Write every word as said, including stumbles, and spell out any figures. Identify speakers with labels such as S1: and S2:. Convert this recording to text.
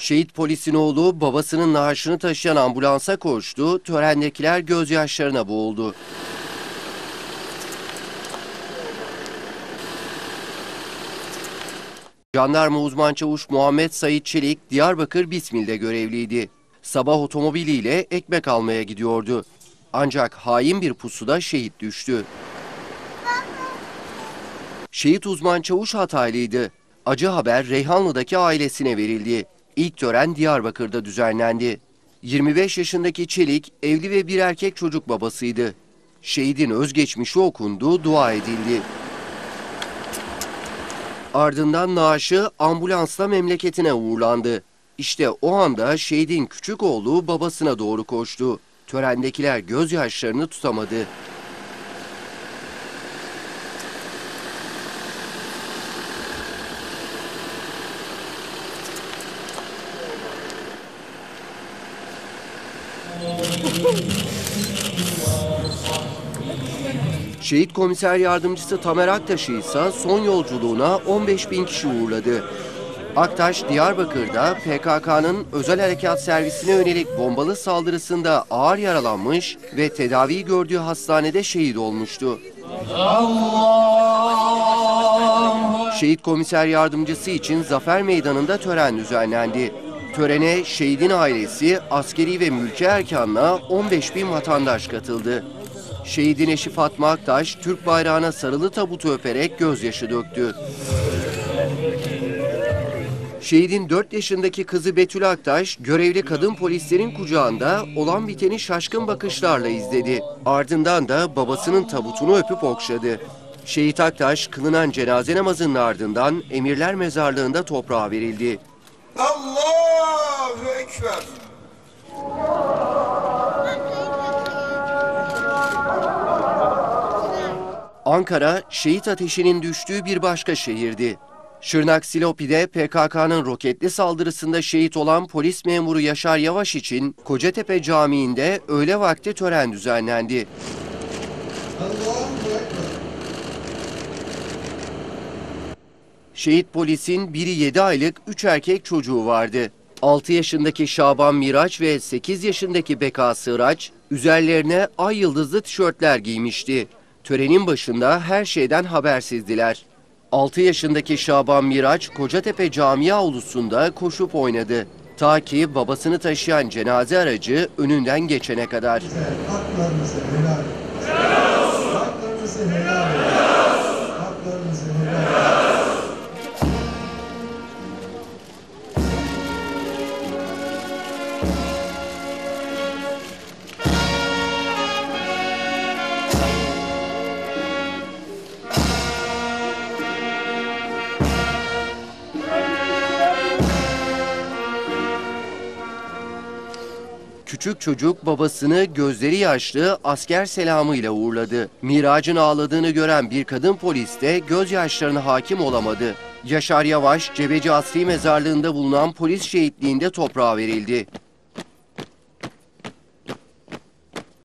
S1: Şehit polisin oğlu babasının naaşını taşıyan ambulansa koştu, törendekiler gözyaşlarına boğuldu. Jandarma uzman çavuş Muhammed Sait Çelik, Diyarbakır Bismil'de görevliydi. Sabah otomobiliyle ekmek almaya gidiyordu. Ancak hain bir pusuda şehit düştü. Şehit uzman çavuş Hataylıydı. Acı haber Reyhanlı'daki ailesine verildi. İlk tören Diyarbakır'da düzenlendi. yirmi beş yaşındaki Çelik, evli ve bir erkek çocuk babasıydı. Şehidin özgeçmişi okundu, dua edildi. Ardından naaşı ambulansla memleketine uğurlandı. İşte o anda şehidin küçük oğlu babasına doğru koştu. Törendekiler gözyaşlarını tutamadı. Şehit komiser yardımcısı Tamer Aktaş'ı ise son yolculuğuna on beş bin kişi uğurladı. Aktaş, Diyarbakır'da P K K'nın özel harekat servisine yönelik bombalı saldırısında ağır yaralanmış ve tedavi gördüğü hastanede şehit olmuştu. Allah! Şehit komiser yardımcısı için Zafer Meydanı'nda tören düzenlendi. Törene şehidin ailesi, askeri ve mülki erkanla on beş bin vatandaş katıldı. Şehidin eşi Fatma Aktaş, Türk bayrağına sarılı tabutu öperek gözyaşı döktü. Şehidin dört yaşındaki kızı Betül Aktaş, görevli kadın polislerin kucağında olan biteni şaşkın bakışlarla izledi. Ardından da babasının tabutunu öpüp okşadı. Şehit Aktaş, kılınan cenaze namazının ardından Emirler Mezarlığı'nda toprağa verildi.
S2: Allahu Ekber!
S1: Ankara, şehit ateşinin düştüğü bir başka şehirdi. Şırnak Silopi'de P K K'nın roketli saldırısında şehit olan polis memuru Yaşar Yavaş için Kocatepe Camii'nde öğle vakti tören düzenlendi. Şehit polisin biri yedi aylık üç erkek çocuğu vardı. altı yaşındaki Şaban Miraç ve sekiz yaşındaki Beka Sığraç üzerlerine ay yıldızlı tişörtler giymişti. Törenin başında her şeyden habersizdiler. altı yaşındaki Şaban Miraç, Kocatepe Camii avlusunda koşup oynadı. Ta ki babasını taşıyan cenaze aracı önünden geçene kadar.
S3: Haklarınızı helal edin. Haklarınızı helal edin. Haklarınızı helal edin.
S1: Küçük çocuk babasını gözleri yaşlı asker selamıyla uğurladı. Miraç'ın ağladığını gören bir kadın polis de gözyaşlarına hakim olamadı. Yaşar Yavaş, Cebeci Asri Mezarlığı'nda bulunan polis şehitliğinde toprağa verildi.